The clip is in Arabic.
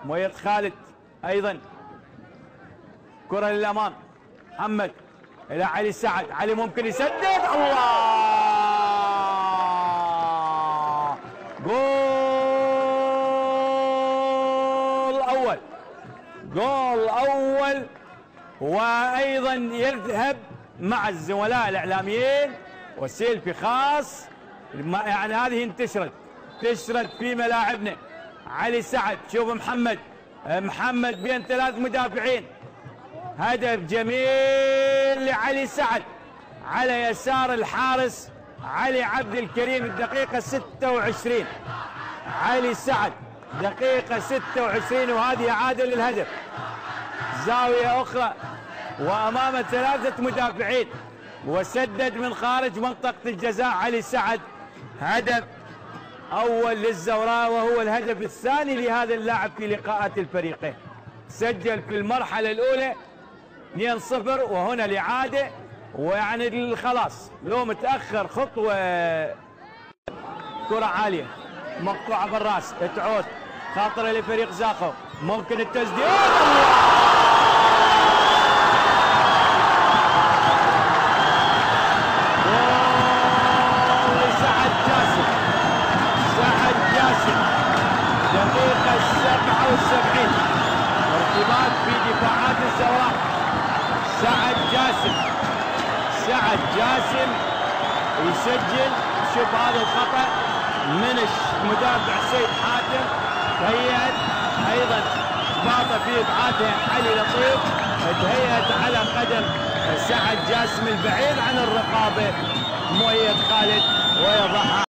مؤيد خالد ايضا، كرة للامام، محمد الى علي سعد، علي ممكن يسدد، الله، جول اول، جول اول. وايضا يذهب مع الزملاء الاعلاميين وسيلفي خاص، يعني هذه انتشرت في ملاعبنا. علي سعد، شوف محمد بين 3 مدافعين، هدف جميل لعلي سعد على يسار الحارس علي عبد الكريم، الدقيقة 26. علي سعد دقيقة 26، وهذه إعادة للهدف، زاوية أخرى وأمام 3 مدافعين، وسدد من خارج منطقة الجزاء علي سعد، هدف أول للزوراء، وهو الهدف الثاني لهذا اللاعب في لقاءات الفريقين. سجل في المرحلة الأولى 2-0، وهنا الإعادة، ويعني خلاص لو متأخر خطوة. كرة عالية مقطوعة بالراس، تعود خاطرة لفريق زاخو، ممكن التسديد، دقيقة 77، ارتباط في دفاعات الزوراء. سعد جاسم يسجل. شوف هذا الخطأ من المدافع سيد حاتم، تهيأت ايضا باطة في ابعادها علي لطيف، تهيأت على قدم سعد جاسم البعيد عن الرقابة مؤيد خالد، ويضعها